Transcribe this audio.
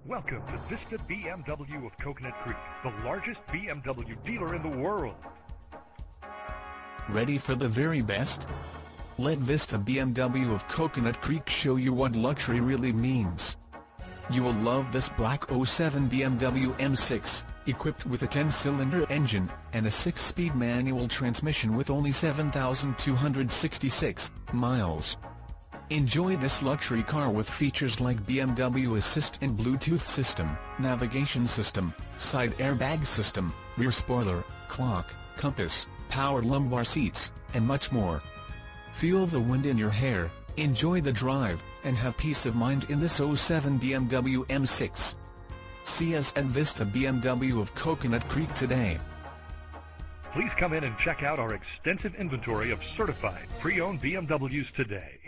Welcome to Vista BMW of Coconut Creek, the largest BMW dealer in the world. Ready for the very best? Let Vista BMW of Coconut Creek show you what luxury really means. You will love this black '07 BMW M6, equipped with a 10-cylinder engine, and a 6-speed manual transmission with only 7,266 miles. Enjoy this luxury car with features like BMW Assist and Bluetooth system, navigation system, side airbag system, rear spoiler, clock, compass, power lumbar seats, and much more. Feel the wind in your hair, enjoy the drive, and have peace of mind in this '07 BMW M6. See us at Vista BMW of Coconut Creek today. Please come in and check out our extensive inventory of certified pre-owned BMWs today.